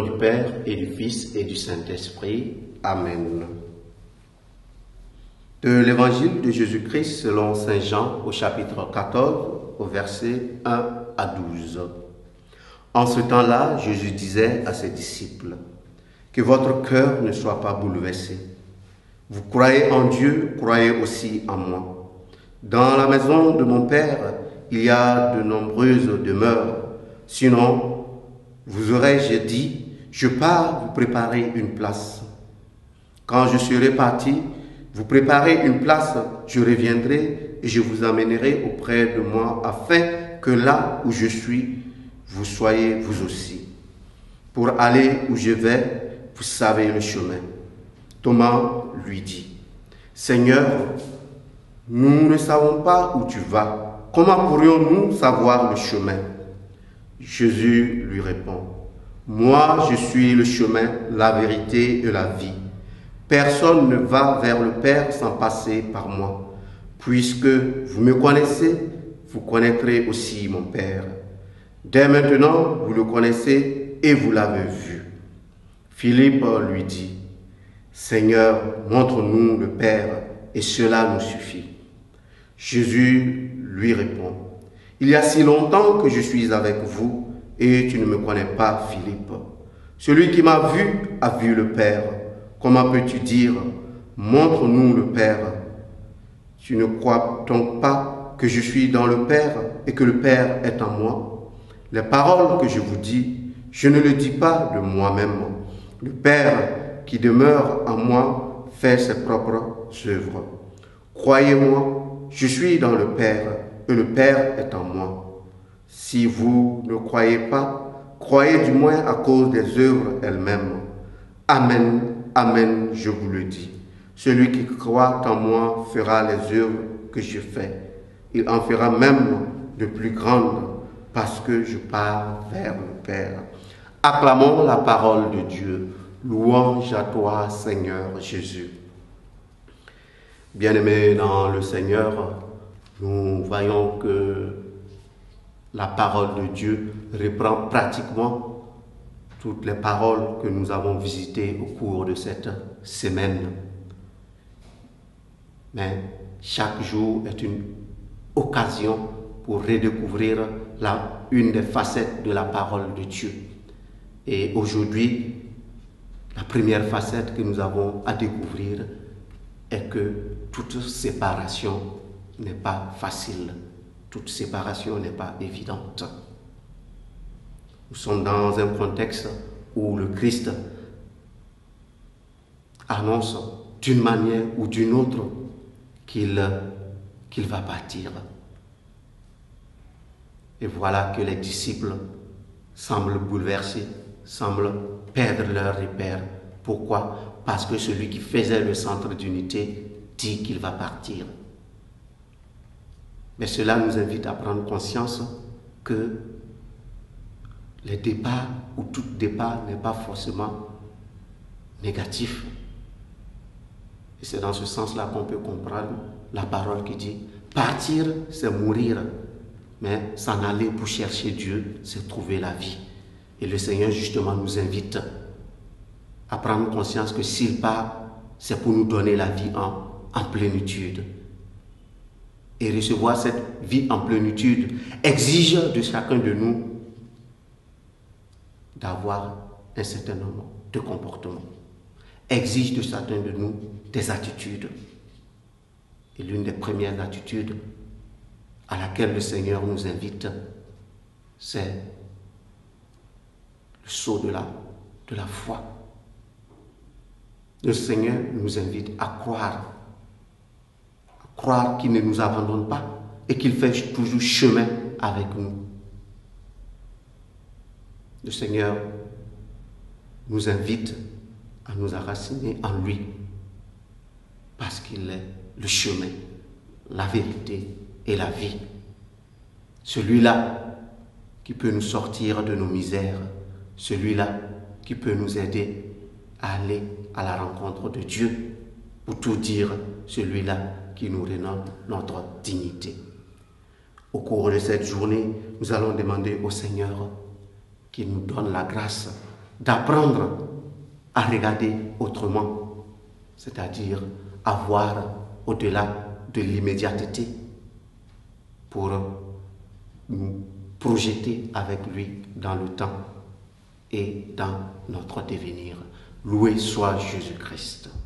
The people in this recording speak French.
nom du Père et du Fils et du Saint-Esprit. Amen. De l'Évangile de Jésus-Christ selon Saint Jean au chapitre 14, au verset 1 à 12. En ce temps-là, Jésus disait à ses disciples, « Que votre cœur ne soit pas bouleversé. Vous croyez en Dieu, croyez aussi en moi. Dans la maison de mon Père, il y a de nombreuses demeures. Sinon, vous aurais-je dit, je pars vous préparer une place. Quand je serai parti, vous préparez une place, je reviendrai et je vous amènerai auprès de moi, afin que là où je suis, vous soyez vous aussi. Pour aller où je vais, vous savez le chemin. » Thomas lui dit, « Seigneur, nous ne savons pas où tu vas. Comment pourrions-nous savoir le chemin? » Jésus lui répond, « Moi, je suis le chemin, la vérité et la vie. Personne ne va vers le Père sans passer par moi. Puisque vous me connaissez, vous connaîtrez aussi mon Père. Dès maintenant, vous le connaissez et vous l'avez vu. » Philippe lui dit, « Seigneur, montre-nous le Père, et cela nous suffit. » Jésus lui répond, « Il y a si longtemps que je suis avec vous, et tu ne me connais pas, Philippe. Celui qui m'a vu a vu le Père. Comment peux-tu dire, montre-nous le Père? Tu ne crois donc pas que je suis dans le Père et que le Père est en moi? Les paroles que je vous dis, je ne les dis pas de moi-même. Le Père qui demeure en moi fait ses propres œuvres. Croyez-moi, je suis dans le Père et le Père est en moi. Si vous ne croyez pas, croyez du moins à cause des œuvres elles-mêmes. Amen, amen, je vous le dis. Celui qui croit en moi fera les œuvres que je fais. Il en fera même de plus grandes parce que je pars vers le Père. Acclamons la parole de Dieu. Louange à toi, Seigneur Jésus. Bien-aimés dans le Seigneur, nous voyons que la parole de Dieu reprend pratiquement toutes les paroles que nous avons visitées au cours de cette semaine. Mais chaque jour est une occasion pour redécouvrir une des facettes de la parole de Dieu. Et aujourd'hui, la première facette que nous avons à découvrir est que toute séparation n'est pas facile. Toute séparation n'est pas évidente. Nous sommes dans un contexte où le Christ annonce d'une manière ou d'une autre qu'il va partir. Et voilà que les disciples semblent bouleversés, semblent perdre leur repère. Pourquoi? Parce que celui qui faisait le centre d'unité dit qu'il va partir. Mais cela nous invite à prendre conscience que les départs ou tout départ n'est pas forcément négatif. Et c'est dans ce sens-là qu'on peut comprendre la parole qui dit « Partir, c'est mourir, mais s'en aller pour chercher Dieu, c'est trouver la vie. » Et le Seigneur justement nous invite à prendre conscience que s'il part, c'est pour nous donner la vie en plénitude. Et recevoir cette vie en plénitude exige de chacun de nous d'avoir un certain nombre de comportements, exige de chacun de nous des attitudes. Et l'une des premières attitudes à laquelle le Seigneur nous invite, c'est le saut de la foi. Le Seigneur nous invite à croire qu'il ne nous abandonne pas et qu'il fait toujours chemin avec nous. Le Seigneur nous invite à nous enraciner en lui parce qu'il est le chemin, la vérité et la vie. Celui-là qui peut nous sortir de nos misères, celui-là qui peut nous aider à aller à la rencontre de Dieu, pour tout dire, celui-là qui nous redonne notre dignité. Au cours de cette journée, nous allons demander au Seigneur qu'il nous donne la grâce d'apprendre à regarder autrement, c'est-à-dire à voir au-delà de l'immédiateté pour nous projeter avec lui dans le temps et dans notre devenir. Loué soit Jésus-Christ.